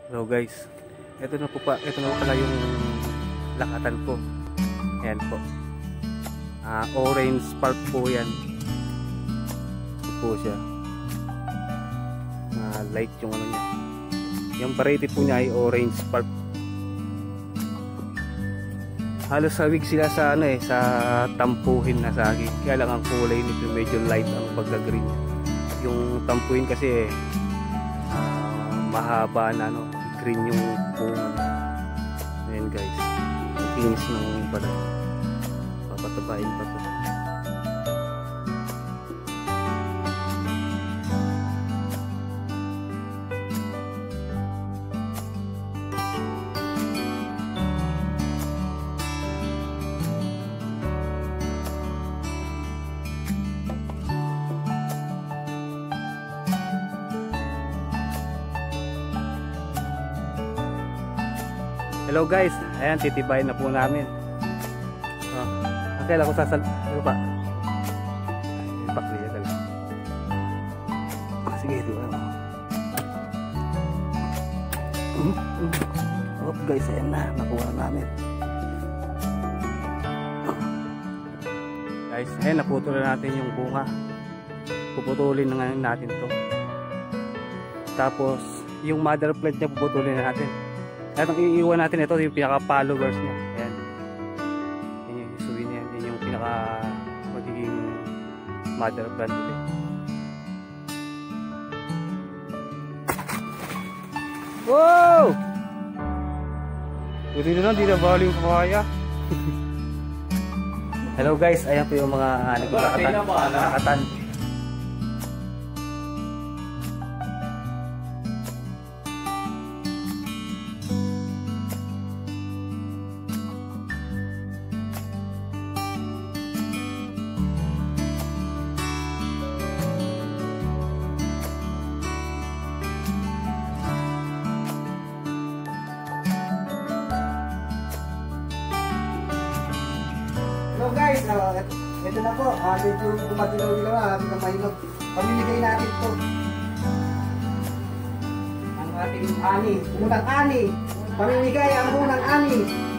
Hello guys, ito na pala yung lakatan ko. Ayan po. Orange pulp po yan. Ito po siya. Light yung ano niya. Yung variety po niya ay orange pulp. Halos sawig sila sa sa tampuhin na saging. Kaya lang ang kulay nito medyo light ang pagka-green. Yung tampuhin kasi mahaba na green yung bunga. Ayan guys, ang kinis ng balat. Papatabain pa to. Hello guys, ayan titibayin na po namin. Okay lang ako ano ba? Ipakliya talaga. Sige, ito ano. Oh guys, ayan na, nakuha namin. Guys, ayan naputol na natin yung bunga. Puputulin na ngayon natin to. Tapos yung mother plant niya puputulin na natin. At ang iiwan natin ito yung pinaka followers niya. Ayan. Yan yung isuwi niya. Yan yung pinaka magiging mother plant ulit. Wow! Buti na lang, di na bali yung kakaya. Hello guys, ayan po yung mga lakatan. Hello guys, ito na po, medyo kumatilaw-ilaw na, ating mainog. Pamimigay natin ito. Ang ating ani, unang ani. Pamimigay ang unang ani.